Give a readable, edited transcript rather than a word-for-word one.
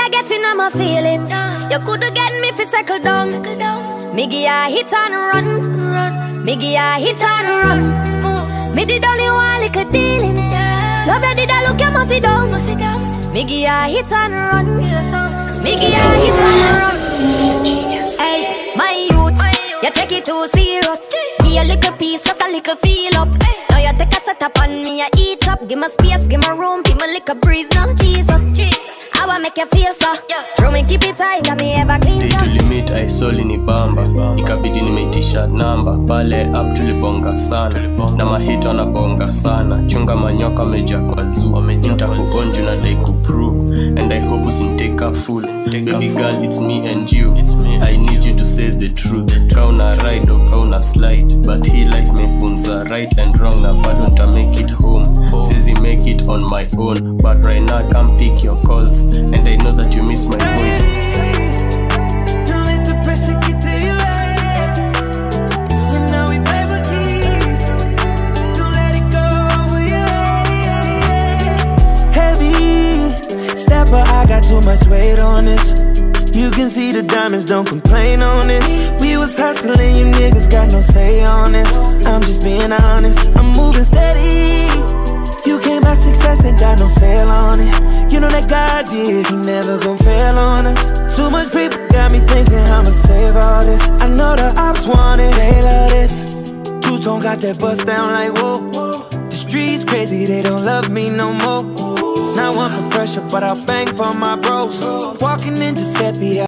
you getting on my feelings. You coulda get me fi settle down. Me give ya hit and run. Me give ya hit and run. Me did only one little dealing. Love you did I look you must sit down. Me give ya hit and run. Me give ya hit and run. Hey, my youth, you take it too serious. Give a little piece, just a little feel up. Now you take a set up on me, you eat up. Give me space, give me room, give me little breeze. Now Jesus, I wanna make you feel so. Throw me keep it tight, and me ever clean so. Tulimit aisoli ni bamba, ikabidi nimeitisha namba. Pale up tulibonga sana, na mahit wanabonga sana. Chunga manyoka meja kwa zoo, nitakugonja na dai kuprove. And I hope usinitake a fool. Baby girl, it's me and you. I need you to say the truth. Kauna ride or kauna slide, but he life mefunza right and wrong. Na bado nita make it home. Says make it on my own, but right now I can't pick your calls, and I know that you miss my voice. Don't let the pressure get to you, and now we play for keeps. Don't let it go over you. Heavy stepper, I got too much weight on this. You can see the diamonds, don't complain on this. We was hustling, you niggas got no say on this. I'm just being honest, I'm moving steady. You can't buy success, ain't got no sale on it. You know that God did, he never gon' fail on us. Too much people got me thinking I'ma save all this. I know the ops want it, they love this. Two-tone got that bust down like whoa. The streets crazy, they don't love me no more. Not one for pressure, but I'll bang for my bros. Walking in Giuseppe